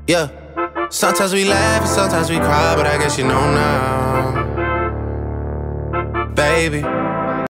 Yeah. Sometimes we laugh and sometimes we cry, but I guess you know now, baby.